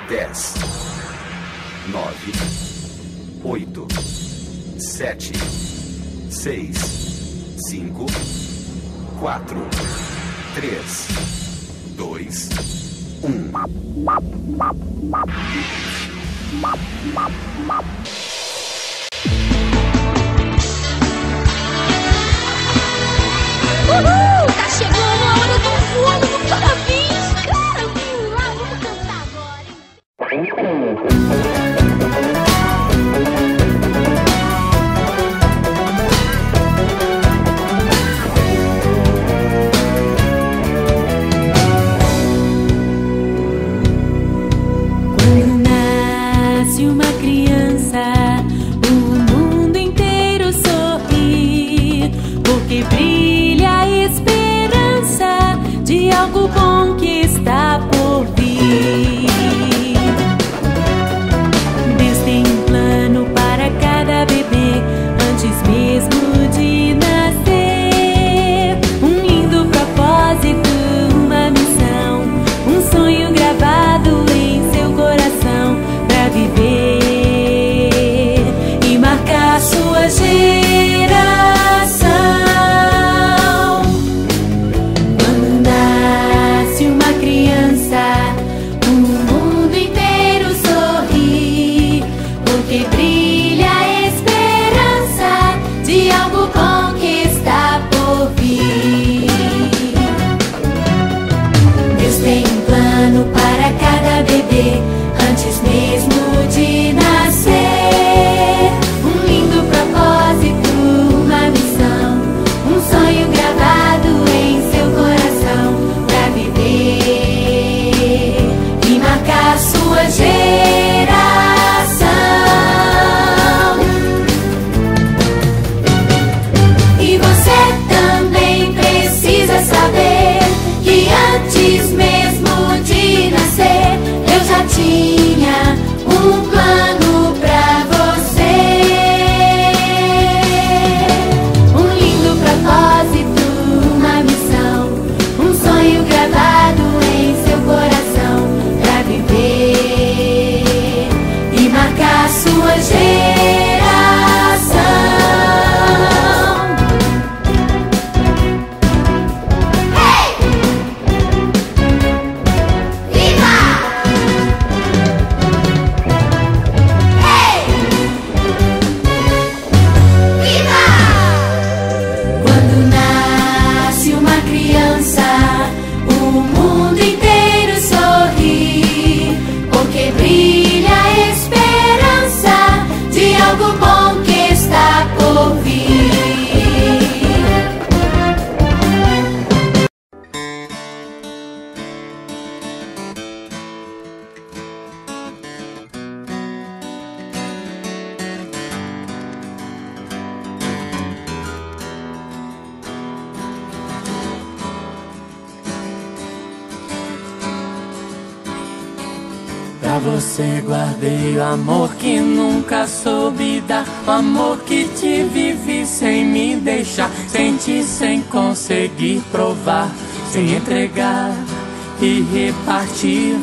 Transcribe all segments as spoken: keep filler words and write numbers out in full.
dez, nove, oito, sete, seis, cinco, quatro, três, dois, um. Uhul! Tá chegando a hora do voo do parabéns, cara! Vamos lá, vamos cantar agora, hein? Quando nasce uma criança, o mundo inteiro sorri, porque brilha a esperança de algo bom que está por vir. Deus tem um plano para cada bebê antes mesmo de nascer. Um lindo propósito, uma missão, um sonho gravado em seu coração pra viver e marcar sua geração. Quando nasce uma criança, o mundo inteiro sorri, porque brilha a esperança de algo bom que está por vir. Deus tem um plano para cada bebê antes mesmo de nascer. Um lindo propósito, uma missão, um sonho gravado em seu coração pra viver e marcar sua geração. E você também precisa saber que antes mesmo de nascer, eu já tinha um plano pra você. Um lindo propósito, uma missão, um sonho gravado em seu coração pra viver e marcar sua geração. Quando nasce uma criança, o mundo inteiro sorri, porque brilha a esperança de algo bom que está por vir. Pra você guardei o amor que nunca soube dar, o amor que te vivi sem me deixar, senti sem conseguir provar, sem entregar e repartir.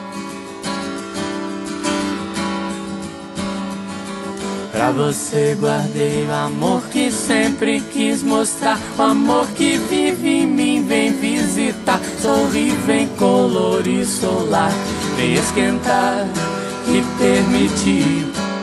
Pra você guardei o amor que sempre quis mostrar, o amor que vive em mim, vem visitar, sorri, vem colorir solar, vem esquentar e permitir.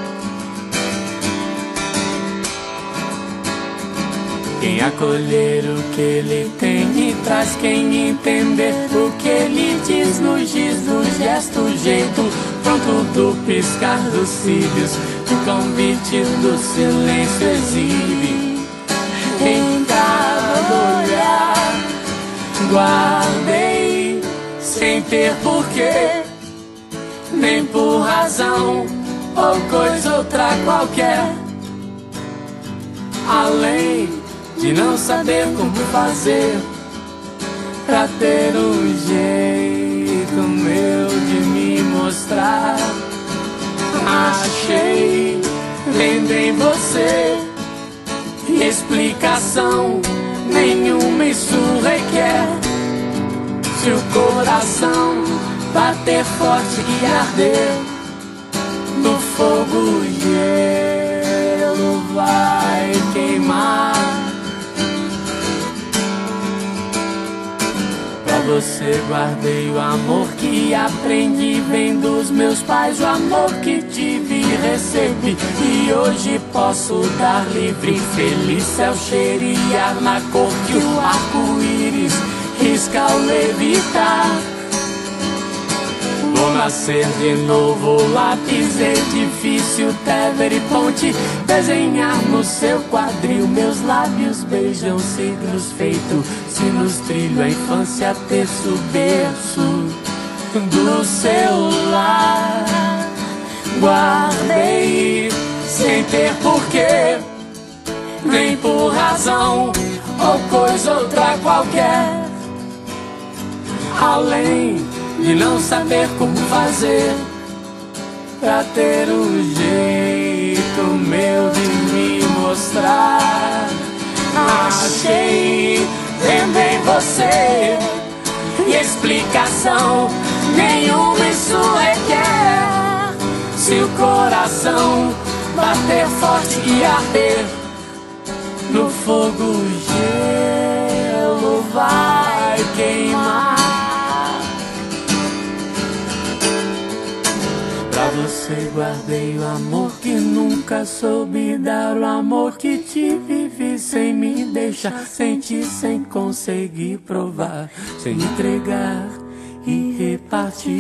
Quem acolher o que ele tem e traz, quem entender o que ele diz no giz, no gesto, jeito pronto do piscar dos cílios, o convite do silêncio exibe. Em cada olhar guardei, sem ter porquê, nem por razão ou coisa outra qualquer, além de não saber como fazer pra ter um jeito meu de me mostrar. Achei vendo em você explicação nenhuma, isso requer. Se o coração bater forte e arder. No fogo o gelo vai queimar. Pra você guardei o amor que aprendi, vem dos meus pais, o amor que tive e recebi, e hoje posso dar livre. Feliz céu cheirar na cor que o arco-íris risca ao levitar. Vou nascer de novo, lápis, edifício, Tever e ponte, desenhar no seu quadril. Meus lábios beijam signos feitos, sinos trilho a infância, terço, berço do seu lar. Guardei sem ter porquê, nem por razão ou coisa outra qualquer, além de não saber como fazer pra ter um jeito meu de me mostrar. Achei vendo em você e explicação nenhuma isso requer. Se o coração bater forte e arder, no fogo o gelo vai queimar. Pra você guardei o amor que nunca soube dar, o amor que tive, vi sem me deixar, senti sem conseguir provar, sem entregar e repartir.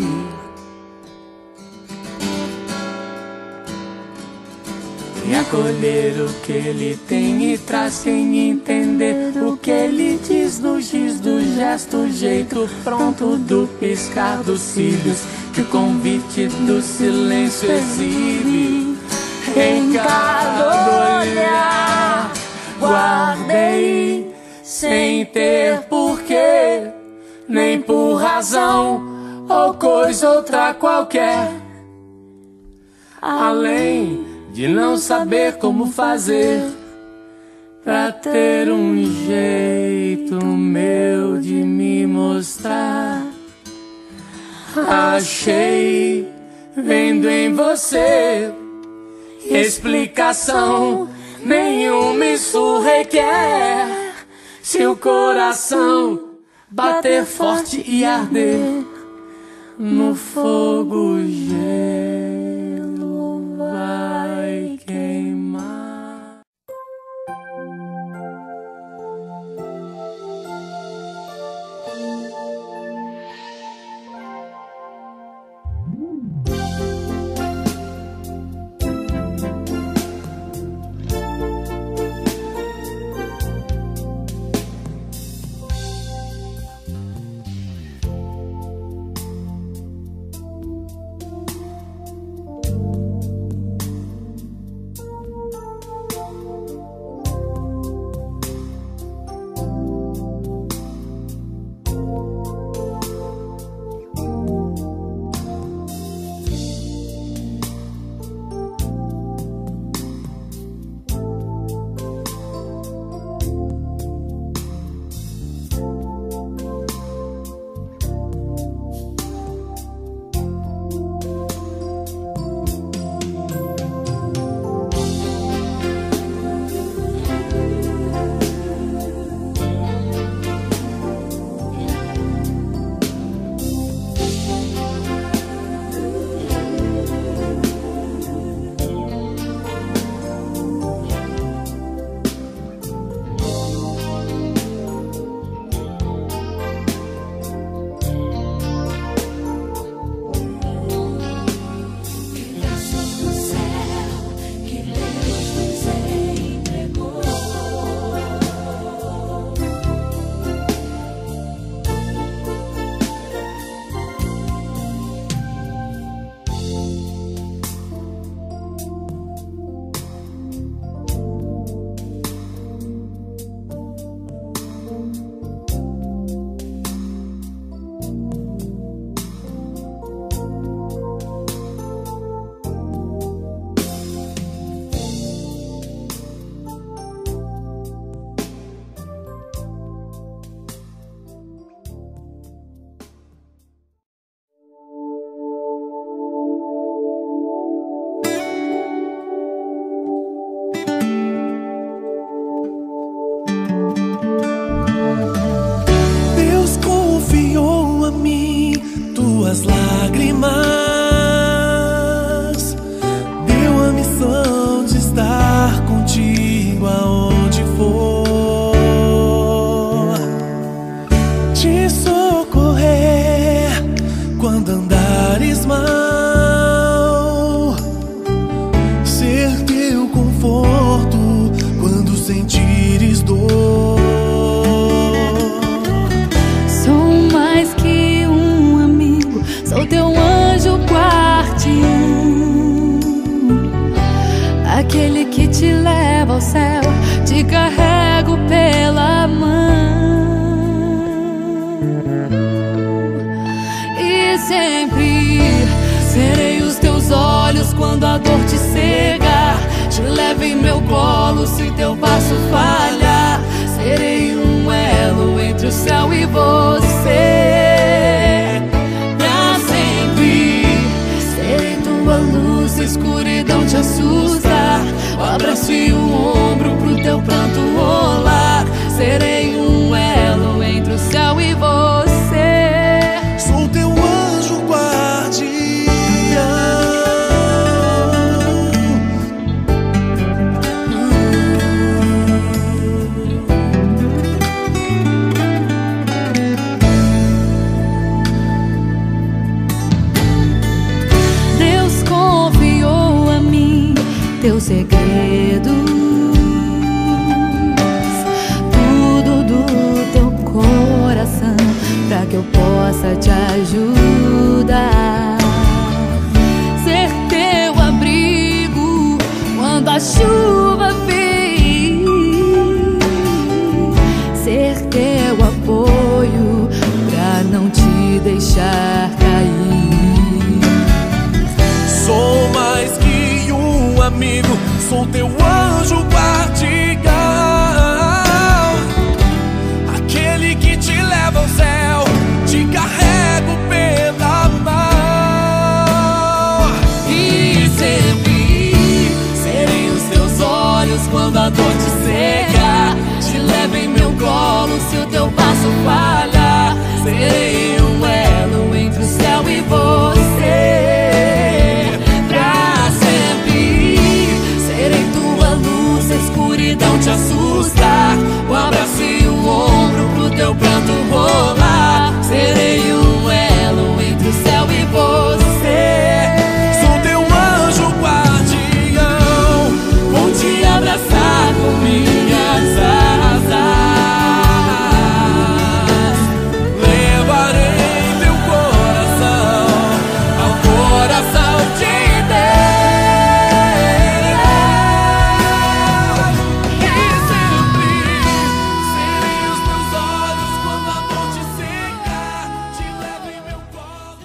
E acolher o que ele tem e traz sem entender o que ele diz no giz do gesto, jeito pronto do piscar dos cílios, que o convite do silêncio exibe em cada olhar. Guardei sem ter porquê, nem por razão ou coisa outra qualquer, além de não saber como fazer pra ter um jeito meu de me mostrar. Achei vendo em você explicação nenhuma isso requer. Se o coração bater forte e arder, no fogo o gelo vai queimar. suas lágrimas, deu a missão de estar contigo aonde for, te socorrer quando andares mal, ser teu conforto quando sentires dor. Sou mais que um amigo, sou teu anjo guardião, aquele que te leva ao céu, te carrego pela mão. E sempre serei os teus olhos quando a dor te cega, te levo em meu colo se teu passo falhar. Serei um elo entre o céu e você, pra sempre. Serei tua luz, se a escuridão te assusta, o abraço e o ombro pro teu pranto rolar. Serei um elo entre o céu e você. Sou teu anjo guardião. Deus confiou a mim teus segredos, tudo do teu coração, pra que eu possa te ajudar, ser teu abrigo quando a chuva vem, ser teu apoio pra não te deixar cair. Sou mais que um amigo, sou teu anjo guardião, aquele que te leva ao céu, te carrego pela mão. E sempre serei os teus olhos quando a dor te cega, te levo em meu colo se o teu passo falhar. Serei um elo entre o céu e você, pra sempre. Serei tua luz, se a escuridão te assusta, o abraço e o ombro pro teu pranto rolar. Serei um elo entre o céu e você. Sou teu anjo guardião, Vou te abraçar com minhas asas, levarei teu coração ao coração de Deus. E sempre serei os teus olhos quando a dor te cega, te levo em meu colo.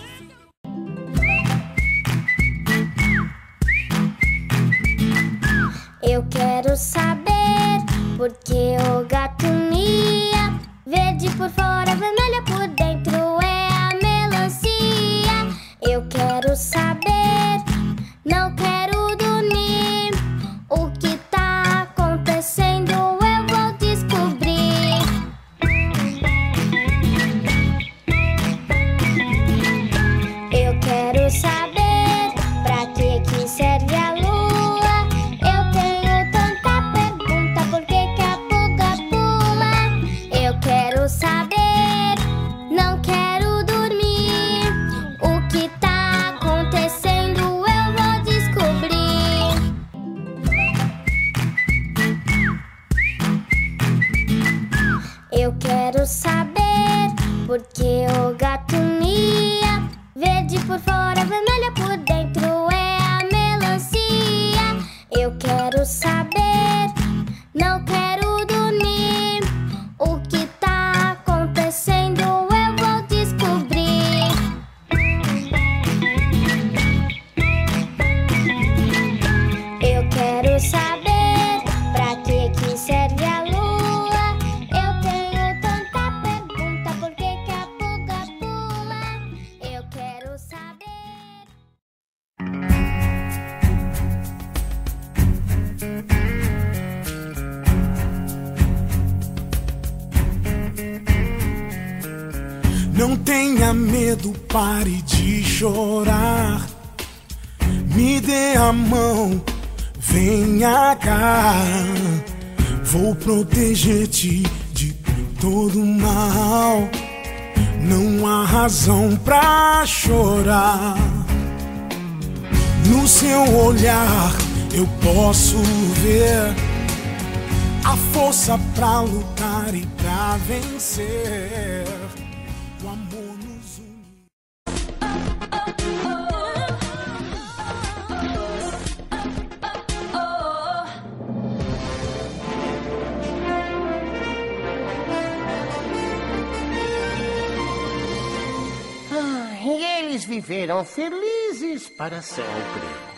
Eu quero saber por que o gato mia. Verde por fora, vermelha por dentro é a melancia. Eu quero saber, não quero dormir. O que tá acontecendo eu vou descobrir. Eu quero saber pra que que serve a lua. Eu tenho tanta pergunta, por que que a pulga pula? Eu quero saber, não quero dormir. O que tá acontecendo eu vou descobrir. Eu quero saber por que o gato mia. Verde por fora, vermelha por dentro é a melancia. Eu quero saber, não quero dormir. O que tá acontecendo eu vou descobrir. Eu quero saber pra que que serve a lua. Eu tenho tanta pergunta, por que que a pulga pula? Eu quero saber. Não tenha medo, pare de chorar. Me dê a mão, venha cá. Vou proteger-te de todo mal. Não há razão pra chorar. No seu olhar eu posso ver a força pra lutar e pra vencer. O amor nos une. Ah, e eles viveram felizes para sempre.